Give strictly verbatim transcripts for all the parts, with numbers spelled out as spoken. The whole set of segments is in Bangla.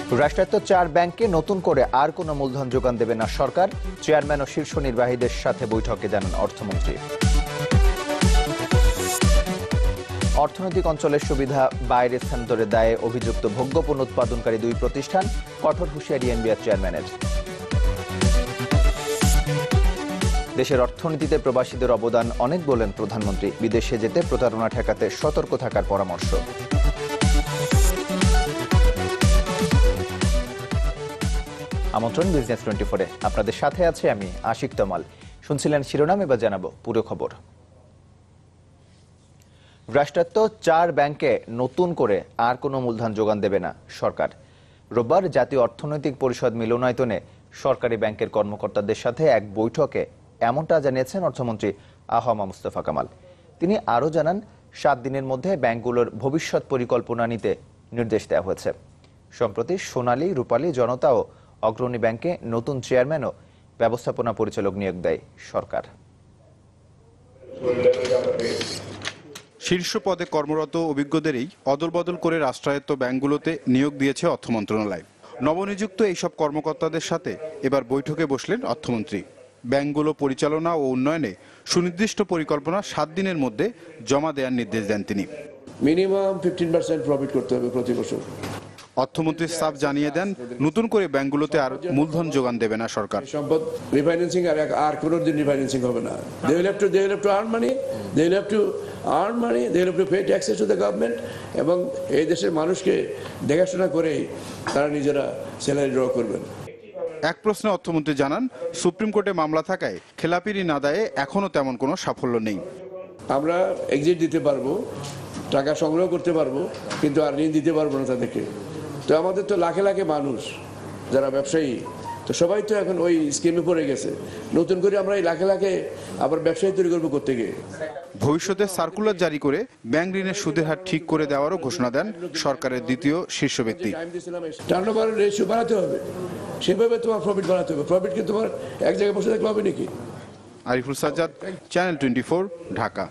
রাষ্ট্রায়ত্ত চার ব্যাংকে নতুন করে আর কোনো মূলধন যোগান দেবে না সরকার। চেয়ারম্যান ও শীর্ষ নির্বাহীদের সাথে বৈঠকে জানান অর্থমন্ত্রী। অর্থনৈতিক অঞ্চলের সুবিধা বাইরে স্থানান্তরের দায়ে অভিযুক্ত ভোগ্যপণ্য উৎপাদনকারী দুই প্রতিষ্ঠান, কঠোর হুঁশিয়ারি এনবিআর চেয়ারম্যানের। দেশের অর্থনীতিতে প্রবাসীদের অবদান অনেক বলেন প্রধানমন্ত্রী। বিদেশে যেতে প্রতারণা ঠেকাতে সতর্ক থাকার পরামর্শ। আমন্ত্রণ বিজনেস টোয়েন্টি ফোরে, আপনাদের সাথে আছে আমি আশিক তমাল। শুনছিলেন শিরোনাম, এবার জানাবো পুরো খবর। রাষ্ট্রায়ত্ত চার ব্যাংকে নতুন করে আর কোনো মূলধন যোগান দেবে না সরকার। রোববার জাতীয় অর্থনৈতিক পরিষদ মিলনায়তনে সরকারি ব্যাংকের কর্মকর্তাদের সাথে এক বৈঠকে এমনটা জানিয়েছেন অর্থমন্ত্রী আ হ ম মুস্তফা কামাল। তিনি আরও জানান, সাত দিনের মধ্যে ব্যাংকগুলোর ভবিষ্যৎ পরিকল্পনা নিতে নির্দেশ দেওয়া হয়েছে। সম্প্রতি সোনালী, রূপালী, জনতা ও অগ্রণী ব্যাংকে নতুন চেয়ারম্যান ও ব্যবস্থাপনা পরিচালক নিয়োগ দেয় সরকার। শীর্ষ পদে কর্মরত অভিজ্ঞদেরই অদলবদল করে রাষ্ট্রায়ত্ত ব্যাংকগুলোতে নিয়োগ দিয়েছে অর্থ মন্ত্রণালয়। নবনিযুক্ত এইসব কর্মকর্তাদের সাথে এবার বৈঠকে বসলেন অর্থমন্ত্রী। ব্যাংকগুলো পরিচালনা ও উন্নয়নে সুনির্দিষ্ট পরিকল্পনা সাত দিনের মধ্যে জমা দেওয়ার নির্দেশ দেন তিনি। মিনিমাম ফিফটিন পার্সেন্ট প্রফিট করতে হবে প্রতি বছর। অর্থমন্ত্রী স্টাফ জানিয়ে দেন, নতুন করে ব্যাংকগুলোতে আর মূলধন যোগান দেবে না সরকার। সম্পদ রিফাইন্যান্সিং আর আর কোনো দিন রিফাইন্যান্সিং হবে না। They will have to they will have to earn money, they will have to earn money, they will have to pay taxes to the government, এবং এই দেশের মানুষকে দেখাশোনা করেই তারা নিজেরা স্যালারি ড্র করবেন। এক প্রশ্নে অর্থমন্ত্রী জানান, সুপ্রিম কোর্টে মামলা থাকায় খেলাপি ঋণ আদায়ে এখনো তেমন কোনো সাফল্য নেই। আমরা এক্সিট দিতে পারবো, টাকা সংগ্রহ করতে পারবো, কিন্তু আর ঋণ দিতে পারবো না তাদেরকে। তো আমাদের তো লাখে লাখে মানুষ যারা ব্যবসায়ী, তো সবাই তো এখন ওই স্কিমে পড়ে গেছে। নতুন করে আমরা এই লাখে লাখে আবার ব্যবসায়ী তৈরি করবো করতে গিয়ে। ভবিষ্যতে সার্কুলার জারি করে ব্যাংক ঋণের সুদের হার ঠিক করে দেওয়ারও ঘোষণা দেন সরকারের দ্বিতীয় শীর্ষ ব্যক্তি। টার্নওভার রেশিও বাড়াতে হবে, সেভাবে তোমার প্রফিট বাড়াতে হবে। প্রফিট কি তোমার এক জায়গায় বসে থাকলে হবে নাকি? Ariful Sajjad, channel twenty four, Dhaka.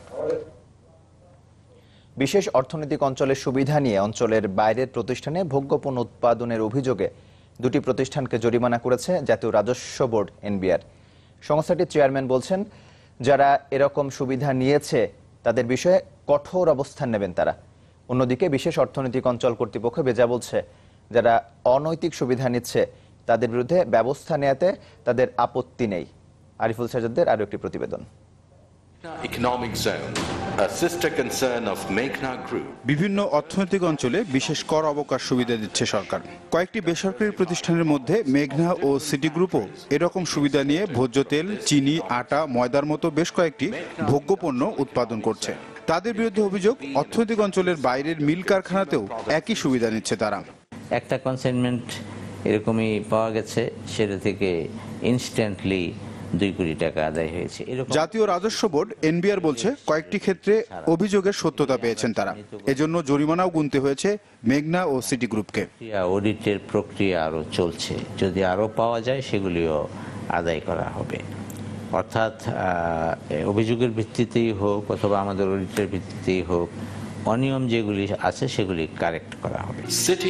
বিশেষ অর্থনৈতিক অঞ্চলের সুবিধা নিয়ে অঞ্চলের বাইরের প্রতিষ্ঠানে ভোগ্যপণ্য উৎপাদনের অভিযোগে দুটি প্রতিষ্ঠানকে জরিমানা করেছে জাতীয় রাজস্ব বোর্ড এনবিআর। সংস্থাটির চেয়ারম্যান বলছেন, যারা এরকম সুবিধা নিয়েছে তাদের বিষয়ে কঠোর অবস্থান নেবেন তারা। অন্যদিকে বিশেষ অর্থনৈতিক অঞ্চল কর্তৃপক্ষ বেজা বলছে, যারা অনৈতিক সুবিধা নিচ্ছে তাদের বিরুদ্ধে ব্যবস্থা নেওয়াতে তাদের আপত্তি নেই। আরিফুল সাজ্জাদের আরও একটি প্রতিবেদন। বিভিন্ন অর্থনৈতিক অঞ্চলে বিশেষ কর অবকাশ সুবিধা দিচ্ছে সরকার। কয়েকটি বেসরকারি প্রতিষ্ঠানের মধ্যে মেঘনা ও সিটি গ্রুপও এরকম সুবিধা নিয়ে ভোজ্য তেল, চিনি, আটা, ময়দার মতো বেশ কয়েকটি ভোগ্যপণ্য উৎপাদন করছে। তাদের বিরুদ্ধে অভিযোগ, অর্থনৈতিক অঞ্চলের বাইরের মিল কারখানাতেও একই সুবিধা নিচ্ছে তারা। একটা কনসাইনমেন্ট এরকমই পাওয়া গেছে, সেটা থেকে ইনস্ট্যান্টলি দুই কোটি টাকা আদায় হয়েছে। জাতীয় রাজস্ব বোর্ড এনবিআর বলছে, কয়েকটি ক্ষেত্রে অভিযোগের সত্যতা পেয়েছেন তারা। এজন্য জরিমানাও গুনতে হয়েছে মেঘনা ও সিটি গ্রুপকে। অডিটের প্রক্রিয়া আরো চলছে, যদি আরো পাওয়া যায় সেগুলিও আদায় করা হবে। অর্থাৎ অভিযোগের ভিত্তিতেই হোক অথবা আমাদের অডিটের ভিত্তিতেই হোক, অনিয়ম যেগুলি আছে সেগুলি কারেক্ট করা হবে।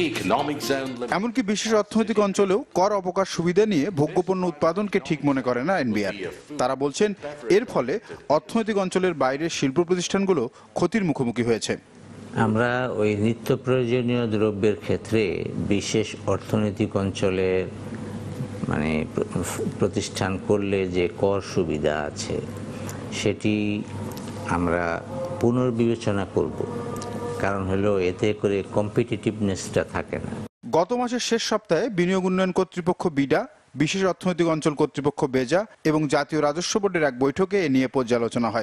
এমনকি বিশেষ অর্থনৈতিক অঞ্চলেও কর অবকাশ সুবিধা নিয়ে ভোগ্যপণ্য উৎপাদনকে ঠিক মনে করে না এনবিআর। তারা বলছেন, এর ফলে অর্থনৈতিক অঞ্চলের বাইরের শিল্প প্রতিষ্ঠানগুলো ক্ষতির মুখোমুখি হয়েছে। আমরা ওই নিত্য প্রয়োজনীয় দ্রব্যের ক্ষেত্রে বিশেষ অর্থনৈতিক অঞ্চলের মানে প্রতিষ্ঠান করলে যে কর সুবিধা আছে সেটি আমরা পুনর্বিবেচনা করব, কারণ হলো এতে করে কম্পিটিটিভনেসটা থাকে না। গত মাসের শেষ সপ্তাহে বিনিয়োগ উন্নয়ন কর্তৃপক্ষ বিডা, বিশেষ অর্থনৈতিক অঞ্চল কর্তৃপক্ষ বেজা এবং জাতীয় রাজস্ব বোর্ডের এক বৈঠকে এ নিয়ে পর্যালোচনা হয়।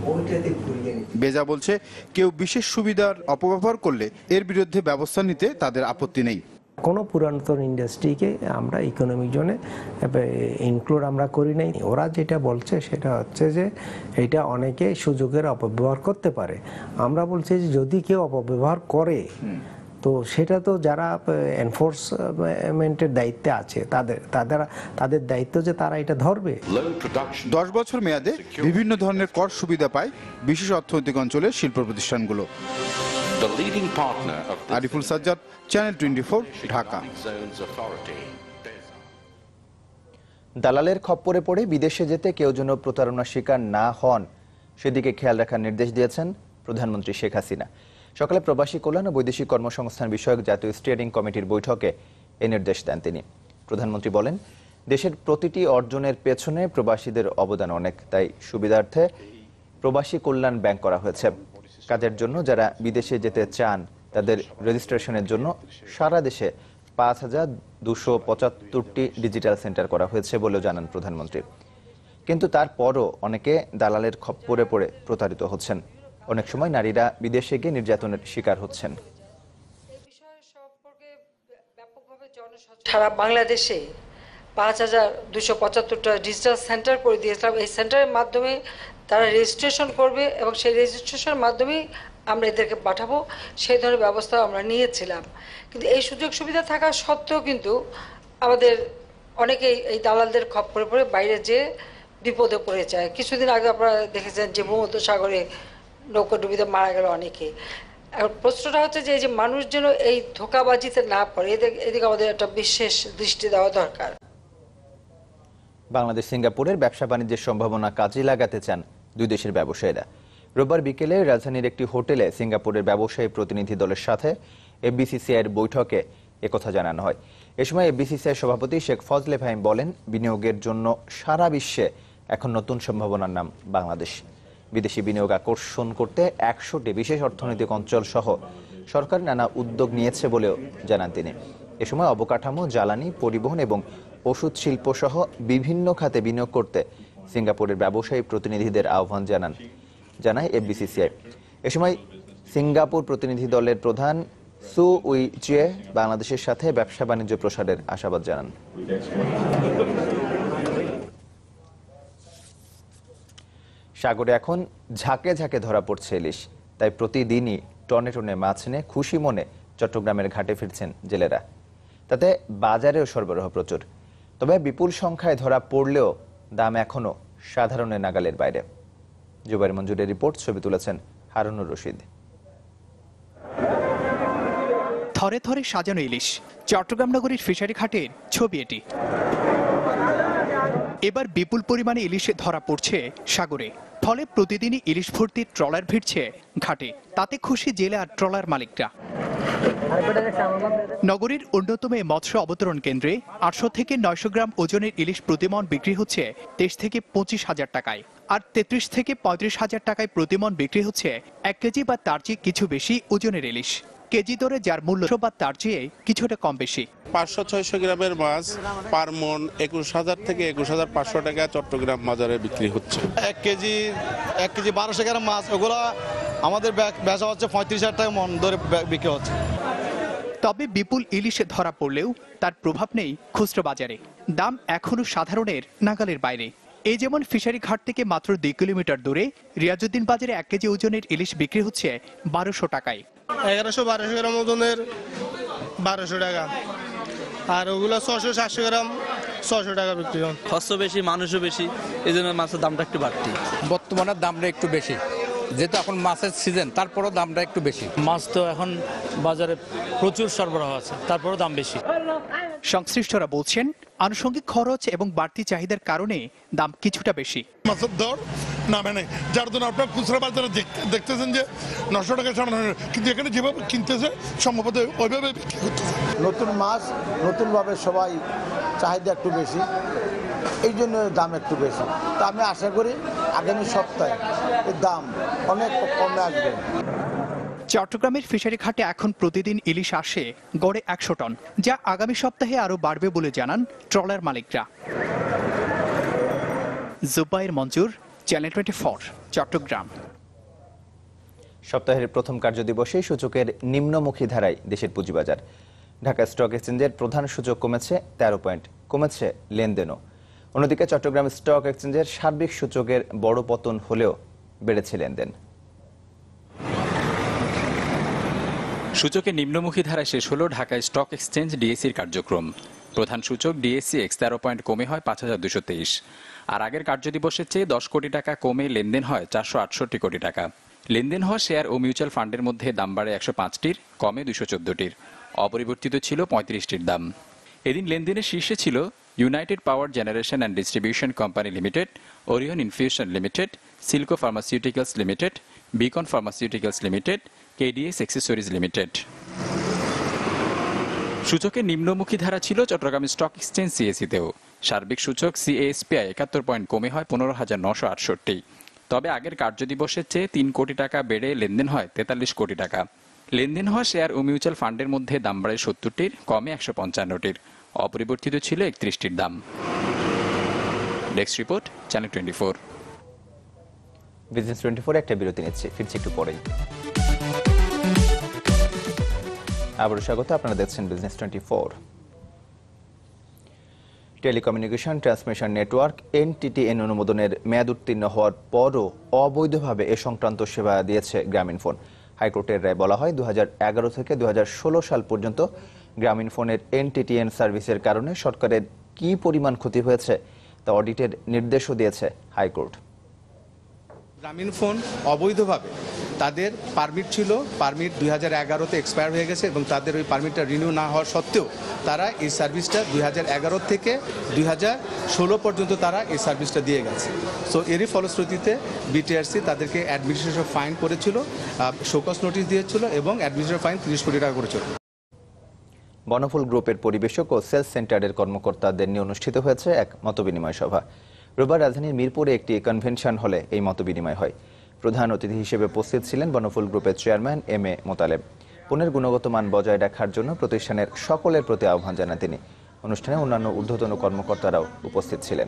বেজা বলছে, কেউ বিশেষ সুবিধার অপব্যবহার করলে এর বিরুদ্ধে ব্যবস্থা নিতে তাদের আপত্তি নেই। কোনো পুরাতন ইন্ডাস্ট্রিকে আমরা ইকোনমিক জোনে ইনক্লুড আমরা করি নাই। ওরা যেটা বলছে সেটা হচ্ছে যে এটা অনেকে সুযোগের অপব্যবহার করতে পারে। আমরা বলছি যে যদি কেউ অপব্যবহার করে তো সেটা তো যারা এনফোর্সমেন্টের দায়িত্বে আছে তাদের তাদের তাদের দায়িত্ব যে তারা এটা ধরবে। দশ বছর মেয়াদে বিভিন্ন ধরনের কর সুবিধা পায় বিশেষ অর্থনৈতিক অঞ্চলের শিল্প প্রতিষ্ঠানগুলো। the leading partner of this Ariful Sajjad, channel twenty four, Dhaka. zones authority. দালালের খপ্পরে পড়ে বিদেশে যেতে কেউ যেন প্রতারণার শিকার না হন সেদিকে খেয়াল রাখার নির্দেশ দিয়েছেন প্রধানমন্ত্রী শেখ হাসিনা। সকালে প্রবাসী কল্যাণ ও বৈদেশিক কর্মসংস্থান বিষয়ক জাতীয় স্টিয়ারিং কমিটির বৈঠকে এ নির্দেশ দেন তিনি। প্রধানমন্ত্রী বলেন, দেশের প্রতিটি অর্জনের পেছনে প্রবাসীদের অবদান অনেক, তাই সুবিধার্থে প্রবাসী কল্যাণ ব্যাংক করা হয়েছে। কাজের জন্য যারা বিদেশে যেতে চান তাদের রেজিস্ট্রেশনের জন্য সারা দেশে পাঁচ হাজার দুশো পঁচাত্তরটি ডিজিটাল সেন্টার করা হয়েছে বলেও জানান প্রধানমন্ত্রী। কিন্তু তারপরও অনেকে দালালের খপ্পরে পড়ে প্রতারিত হচ্ছেন। অনেক সময় নারীরা বিদেশে গিয়ে নির্যাতনের শিকার হচ্ছেন। সারা বাংলাদেশে পাঁচ হাজার দুশো পঁচাত্তরটা ডিজিটাল সেন্টার করে দিয়েছিলাম। এই সেন্টারের মাধ্যমে তারা রেজিস্ট্রেশন করবে এবং সেই রেজিস্ট্রেশনের মাধ্যমেই আমরা এদেরকে পাঠাবো, সেই ধরনের ব্যবস্থা আমরা নিয়েছিলাম। কিন্তু এই সুযোগ সুবিধা থাকা সত্ত্বেও কিন্তু আমাদের অনেকেই এই দালালদের খপ্পরে পড়ে বাইরে যেয়ে বিপদে পড়ে যায়। কিছুদিন আগে আপনারা দেখেছেন যে ভূমধ্যসাগরে নৌকাডুবিতে মারা গেল অনেকে। এখন প্রশ্নটা হচ্ছে যে এই যে মানুষ যেন এই ধোঁকাবাজিতে না পড়ে, এদিকে আমাদের একটা বিশেষ দৃষ্টি দেওয়া দরকার। বাংলাদেশ সিঙ্গাপুরের ব্যবসা বাণিজ্যের সম্ভাবনা কাজে লাগাতে চান দুই দেশের ব্যবসায়ীরা। রোববার বিকেলে রাজধানীর একটি হোটেলে সিঙ্গাপুরের ব্যবসায়ী প্রতিনিধি দলের সাথে এফবিসিসিআইয়ের বৈঠকে একথা জানানো হয়। এ সময় এফবিসিসিআই সভাপতি শেখ ফজলে ফাহিম বলেন, বিনিয়োগের জন্য সারা বিশ্বে এখন নতুন সম্ভাবনার নাম বাংলাদেশ। বিদেশি বিনিয়োগ আকর্ষণ করতে একশোটি বিশেষ অর্থনৈতিক অঞ্চল সহ সরকার নানা উদ্যোগ নিয়েছে বলেও জানান তিনি। এ সময় অবকাঠামো, জ্বালানি, পরিবহন এবং ওষুধ শিল্প সহ বিভিন্ন খাতে বিনিয়োগ করতে সিঙ্গাপুরের ব্যবসায়ী প্রতিনিধিদের আহ্বান জানান জানায় এফবিসিসিআই। এ সময় সিঙ্গাপুর প্রতিনিধি দলের প্রধান সু উই চিয়ে বাংলাদেশের সাথে ব্যবসা বাণিজ্য প্রসারের আশাবাদ জানান। সাগরে এখন ঝাঁকে ঝাঁকে ধরা পড়ছে ইলিশ, তাই প্রতিদিনই টনে টনে মাছ নিয়ে খুশি মনে চট্টগ্রামের ঘাটে ফিরছেন জেলেরা। তাতে বাজারেও সরবরাহ প্রচুর, তবে বিপুল সংখ্যায় ধরা পড়লেও দাম এখনো সাধারণের নাগালের বাইরে। জুবাইর মঞ্জুরের রিপোর্ট, ছবি তুলেছেন হারুনুর রশিদ। থরে থরে সাজানো ইলিশ, চট্টগ্রাম নগরীর ফিশারি ঘাটের ছবি এটি। এবার বিপুল পরিমাণে ইলিশ ধরা পড়ছে সাগরে, ফলে প্রতিদিনই ইলিশ ভর্তি ট্রলার ভিড়ছে ঘাটে। তাতে খুশি জেলে আর ট্রলার মালিকরা। নগরীর অন্যতম এই মৎস্য অবতরণ কেন্দ্রে আটশো থেকে নয়শো গ্রাম ওজনের ইলিশ প্রতিমন বিক্রি হচ্ছে তেইশ থেকে পঁচিশ হাজার টাকায়, আর তেত্রিশ থেকে পঁয়ত্রিশ হাজার টাকায় প্রতিমন বিক্রি হচ্ছে এক কেজি বা তার চেয়ে কিছু বেশি ওজনের ইলিশ। কেজি দরে যার মূল্য বা তার চেয়ে কিছুটা কম বেশি। পাঁচশো ছয়শো গ্রামের মাছ পার মন একুশ হাজার থেকে একুশ হাজার পাঁচশো টাকা চট্টগ্রাম বাজারে বিক্রি হচ্ছে। এক কেজি এক কেজি বারোশো গ্রাম মাছ, ওগুলো আমাদের বেচা হচ্ছে পঁয়ত্রিশ হাজার টাকা মন ধরে বিক্রি হচ্ছে। তবে বিপুল ইলিশ ধরা পড়লেও তার প্রভাব নেই খুচরো বাজারে। দাম এখনো সাধারণের নাগালের বাইরে। এই যেমন ফিশারি ঘাট থেকে মাত্র দুই কিলোমিটার দূরে রিয়াজউদ্দিন বাজারে এক কেজি ওজনের ইলিশ বিক্রি হচ্ছে বারোশো টাকায়। এগারোশো বারোশো গ্রাম ওজনের বারোশো টাকা, আর ওগুলো ছশো সাতশো গ্রাম ছশো টাকা বিক্রি হয়। খরচ বেশি, মানুষও বেশি, এই জন্য মাছের দামটা একটু বাড়তি। বর্তমানে দামটা একটু বেশি, যেহেতু এখন মাছের সিজন, তারপরও দামটা একটু বেশি। মাছ তো এখন বাজারে প্রচুর সরবরাহ আছে, তারপরও দাম বেশি। সংশ্লিষ্টরা বলছেন, আনুষঙ্গিক খরচ এবং বাড়তি চাহিদার কারণে দাম কিছুটা বেশি। মাছের দর নামে নেই, যার জন্য আপনার খুচরা বাজারে দেখতেছেন যে নশো টাকা সামনে, কিন্তু এখানে যেভাবে কিনতেছে সম্ভবত ওইভাবে বিক্রি করতেছে। নতুন মাছ নতুনভাবে সবাই চাহিদা একটু বেশি, এই জন্য দাম একটু বেশি। তা আমি আশা করি আগামী সপ্তাহে এর দাম অনেক কমে আসবে। চট্টগ্রামের ফিশারি ঘাটে এখন প্রতিদিন ইলিশ আসে গড়ে একশো টন, যা আগামী সপ্তাহে আরো বাড়বে বলে জানান ট্রলার মালিকরা। Jubair Manzur, channel twenty four, Chattogram. সপ্তাহের প্রথম কার্যদিবসে সূচকের নিম্নমুখী ধারায় দেশের পুঁজিবাজার। ঢাকা স্টক এক্সচেঞ্জের প্রধান সূচক কমেছে তেরো পয়েন্ট, কমেছে লেনদেনও। অন্যদিকে চট্টগ্রাম স্টক এক্সচেঞ্জের সার্বিক সূচকের বড় পতন হলেও বেড়েছে লেনদেন। সূচকে নিম্নমুখী ধারায় শেষ হলো ঢাকা স্টক এক্সচেঞ্জ ডিএসির কার্যক্রম। প্রধান সূচক ডিএসসি এক্স তেরো পয়েন্ট কমে হয় পাঁচ হাজার দুশো তেইশ, আর আগের কার্যদিবসের চেয়ে দশ কোটি টাকা কমে লেনদেন হয় চারশো আটষট্টি কোটি টাকা। লেনদেন হওয়া শেয়ার ও মিউচুয়াল ফান্ডের মধ্যে দাম বাড়ে একশো পাঁচটির, কমে দুশো চোদ্দটির। অপরিবর্তিত ছিল পঁয়ত্রিশটির দাম। এদিন লেনদেনের শীর্ষে ছিল United Power Generation and Distribution Company Limited, Orion Infusion Limited, Silco Pharmaceuticals Limited, Beacon Pharmaceuticals Limited, KDS Accessories Limited. সূচকের নিম্নমুখী ধারা ছিল চট্টগ্রাম স্টক এক্সচেঞ্জ সিএসিতেও। সার্বিক সূচক সিএএসপিআই একাত্তর পয়েন্ট কমে হয় পনেরো হাজার নশো আটষট্টি। তবে আগের কার্যদিবসের চেয়ে তিন কোটি টাকা বেড়ে লেনদেন হয় তেতাল্লিশ কোটি টাকা। লেনদেন হওয়া শেয়ার ও মিউচুয়াল ফান্ডের মধ্যে দাম বাড়ে সত্তরটির, কমে একশো পঞ্চান্নটির। অপরিবর্তিত ছিল একত্রিশটির দাম। Desk report, channel twenty four. Business twenty four একটা বিরতি নিচ্ছে, ফিরছি একটু পরেই। আবারও স্বাগত, আপনারা দেখছেন business twenty four. Telecommunication transmission network NTTN অনুমোদনের মেয়াদ উত্তীর্ণ হওয়ার পরও অবৈধভাবে এ সংক্রান্ত সেবা দিয়েছে গ্রামীণফোন। হাইকোর্টের রায় বলা হয় দু হাজার এগারো থেকে দু হাজার ষোলো সাল পর্যন্ত গ্রামীণফোনের এনটিটিএন সার্ভিসের কারণে সরকারের কি পরিমাণ ক্ষতি হয়েছে তা অডিটের নির্দেশও দিয়েছে হাইকোর্ট। গ্রামীণফোন অবৈধভাবে তাদের পারমিট ছিল, পারমিট দুই হাজার এগারোতে এক্সপায়ার হয়ে গেছে এবং তাদের ওই পারমিটটা রিনিউ না হওয়া সত্ত্বেও তারা এই সার্ভিসটা দুই হাজার এগারো থেকে দুই হাজার ষোলো পর্যন্ত তারা এই সার্ভিসটা দিয়ে গেছে। সো এরই ফলশ্রুতিতে বিটিআরসি তাদেরকে অ্যাডমিনিস্ট্রেটিভ ফাইন করেছিল, শোকজ নোটিশ দিয়েছিল এবং অ্যাডমিনিস্ট্রেটিভ ফাইন তিরিশ কোটি টাকা করেছিল। বনফুল গ্রুপের পরিবেশক ও সেলস সেন্টারের কর্মকর্তাদের নিয়ে অনুষ্ঠিত হয়েছে এক মতবিনিময় সভা। রোববার রাজধানীর মিরপুরে একটি কনভেনশন হলে এই মতবিনিময় হয়। প্রধান অতিথি হিসেবে উপস্থিত ছিলেন বনফুল গ্রুপের চেয়ারম্যান এম এ মোতালেব। পণ্যের গুণগত মান বজায় রাখার জন্য প্রতিষ্ঠানের সকলের প্রতি আহ্বান জানান তিনি। অনুষ্ঠানে অন্যান্য ঊর্ধ্বতন কর্মকর্তারাও উপস্থিত ছিলেন।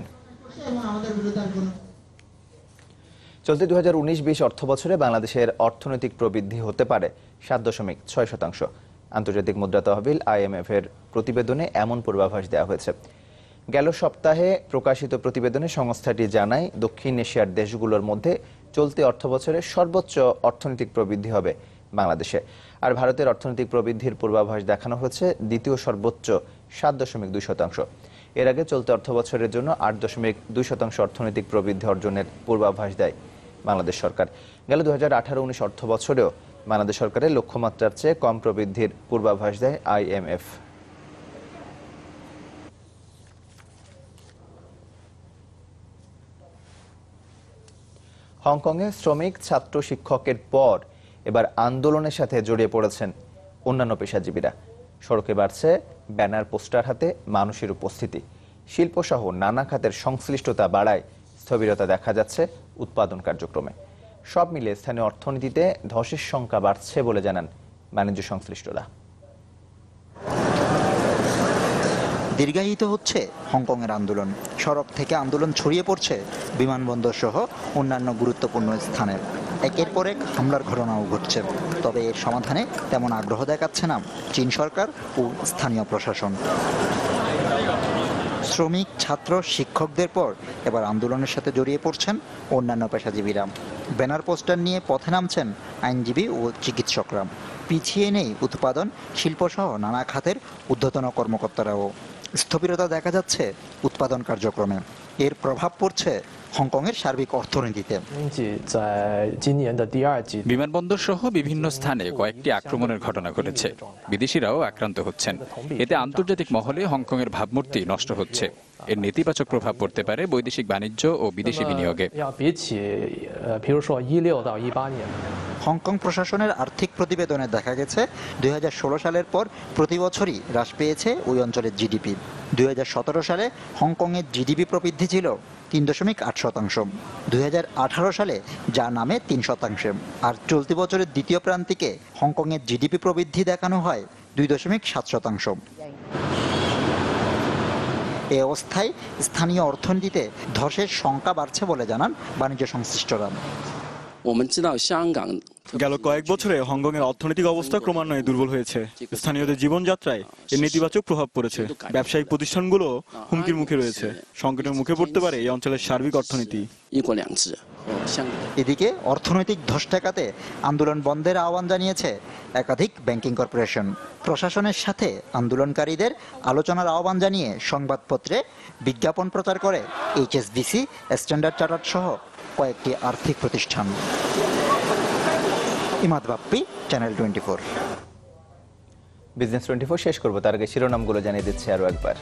চলতি দু হাজার উনিশ বিশ অর্থ বছরে বাংলাদেশের অর্থনৈতিক প্রবৃদ্ধি হতে পারে সাত দশমিক ছয় শতাংশ। আন্তর্জাতিক মুদ্রা তহবিল আইএমএফ এর প্রতিবেদনে এমন পূর্বাভাস দেওয়া হয়েছে। গেল সপ্তাহে প্রকাশিত প্রতিবেদনে সংস্থাটি জানায় দক্ষিণ এশিয়ার দেশগুলোর মধ্যে চলতি অর্থবছরে সর্বোচ্চ অর্থনৈতিক প্রবৃদ্ধি হবে বাংলাদেশে। আর ভারতের অর্থনৈতিক প্রবৃদ্ধির পূর্বাভাস দেখানো হয়েছে দ্বিতীয় সর্বোচ্চ সাত দশমিক দুই শতাংশ। এর আগে চলতি অর্থবছরের জন্য আট দশমিক দুই শতাংশ অর্থনৈতিক প্রবৃদ্ধি অর্জনের পূর্বাভাস দেয় বাংলাদেশ সরকার। গেল দু হাজার আঠারো উনিশ অর্থ বছরেও বাংলাদেশ সরকারের লক্ষ্যমাত্রার চেয়ে কম প্রবৃদ্ধির পূর্বাভাস দেয় আইএমএফ। হংকংয়ে শ্রমিক ছাত্র শিক্ষকের পর এবার আন্দোলনের সাথে জড়িয়ে পড়েছেন অন্যান্য পেশাজীবীরা। সড়কে বাড়ছে ব্যানার, পোস্টার হাতে মানুষের উপস্থিতি। শিল্পসহ নানা খাতের সংশ্লিষ্টতা বাড়ায় স্থবিরতা দেখা যাচ্ছে উৎপাদন কার্যক্রমে। সব মিলে স্থানীয় অর্থনীতিতে ধসের সংখ্যা বাড়ছে বলে জানান বাণিজ্য সংশ্লিষ্টরা। দীর্ঘায়িত হচ্ছে হংকংয়ের আন্দোলন। সড়ক থেকে আন্দোলন ছড়িয়ে পড়ছে বিমানবন্দর সহ অন্যান্য গুরুত্বপূর্ণ স্থানে। একের পর এক হামলার ঘটনাও ঘটছে। তবে এর সমাধানে তেমন আগ্রহ দেখাচ্ছে না চীন সরকার ও স্থানীয় প্রশাসন। শ্রমিক, ছাত্র, শিক্ষকদের পর এবার আন্দোলনের সাথে জড়িয়ে পড়ছেন অন্যান্য পেশাজীবীরা। ব্যানার, পোস্টার নিয়ে পথে নামছেন আইনজীবী ও চিকিৎসকরা। পিছিয়ে নেই উৎপাদন, শিল্পসহ নানা খাতের ঊর্ধ্বতন কর্মকর্তারাও। স্থবিরতা দেখা যাচ্ছে উৎপাদন কার্যক্রমে। এর প্রভাব পড়ছে হংকংয়ের সার্বিক অর্থনীতিতে। বিমানবন্দর সহ বিভিন্ন স্থানে কয়েকটি আক্রমণের ঘটনা ঘটেছে। বিদেশিরাও আক্রান্ত হচ্ছেন। এতে আন্তর্জাতিক মহলে হংকংয়ের ভাবমূর্তি নষ্ট হচ্ছে। এর নেতিবাচক প্রভাব পড়তে পারে বৈদেশিক বাণিজ্য ও বিদেশি বিনিয়োগে। হংকং প্রশাসনের আর্থিক প্রতিবেদনে দেখা গেছে দুই হাজার ষোলো সালের পর প্রতি বছরই হ্রাস পেয়েছে ওই অঞ্চলের জিডিপি। দুই হাজার সতেরো সালে হংকংয়ের জিডিপি প্রবৃদ্ধি ছিল তিন দশমিক আট শতাংশ। দুই হাজার আঠারো সালে যা নামে তিন শতাংশে। আর চলতি বছরের দ্বিতীয় প্রান্তিকে হংকংয়ের জিডিপি প্রবৃদ্ধি দেখানো হয় দুই দশমিক সাত শতাংশ। এ অবস্থায় স্থানীয় অর্থনীতিতে ধসের সংখ্যা বাড়ছে বলে জানান বাণিজ্য সংশ্লিষ্টরা। গেল কয়েক বছরে হংকংয়ের অর্থনৈতিক অবস্থা ক্রমান্বয়ে দুর্বল হয়েছে। স্থানীয়দের জীবনযাত্রায় এর নেতিবাচক প্রভাব পড়েছে। ব্যবসায়িক প্রতিষ্ঠানগুলো হুমকির মুখে রয়েছে। সংকটের মুখে পড়তে পারে এই অঞ্চলের সার্বিক অর্থনীতি। এদিকে অর্থনৈতিক ধস ঠেকাতে আন্দোলন বন্ধের আহ্বান জানিয়েছে একাধিক ব্যাংকিং কর্পোরেশন। প্রশাসনের সাথে আন্দোলনকারীদের আলোচনার আহ্বান জানিয়ে সংবাদপত্রে বিজ্ঞাপন প্রচার করে এইচএসবিসি, স্ট্যান্ডার্ড চার্টার্ড সহ কয়েকটি আর্থিক প্রতিষ্ঠান। Imad Bappi, channel twenty four. Business twenty four শেষ করবো, তার আগে শিরোনামগুলো জানিয়ে দিচ্ছি আরো একবার।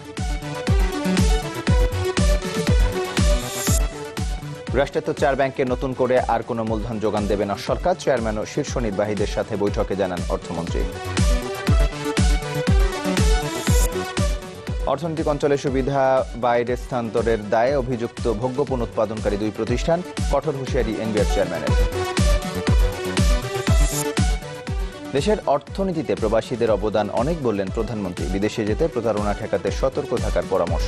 রাষ্ট্রায়ত্ত চার ব্যাংকে নতুন করে আর কোনো মূলধন যোগান দেবে না সরকার, চেয়ারম্যান ও শীর্ষ নির্বাহীদের সাথে বৈঠকে জানান অর্থমন্ত্রী। অর্থনৈতিক অঞ্চলের সুবিধা বাইরে স্থানান্তরের দায়ে অভিযুক্ত ভোগ্যপণ্য উৎপাদনকারী দুই প্রতিষ্ঠান, কঠোর হুঁশিয়ারি এনবিআর চেয়ারম্যানের। দেশের অর্থনীতিতে প্রবাসীদের অবদান অনেক বললেন প্রধানমন্ত্রী, বিদেশে যেতে প্রতারণা ঠেকাতে সতর্ক থাকার পরামর্শ।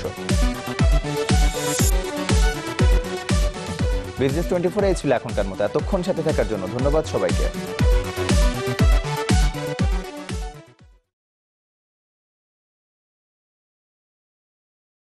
বিজনেস টোয়েন্টি ফোর এই ছিল এখনকার মতো। এতক্ষণ সাথে থাকার জন্য ধন্যবাদ সবাইকে।